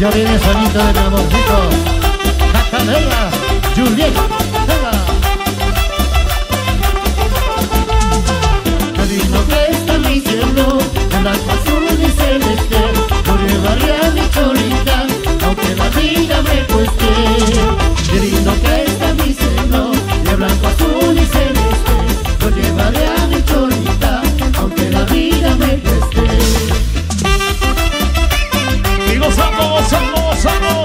Ya viene Sonito de mi amorcito. Cacanela, Juliet, venga. Qué lindo que está mi cielo, en blanco, azul y celeste. Lo llevaré a mi cholita, aunque la vida me cueste. Qué lindo que está mi cielo, de blanco, azul y celeste. Lo llevaré a mi cholita, aunque la vida me cueste. Y gozamos, gozamos, gozamos.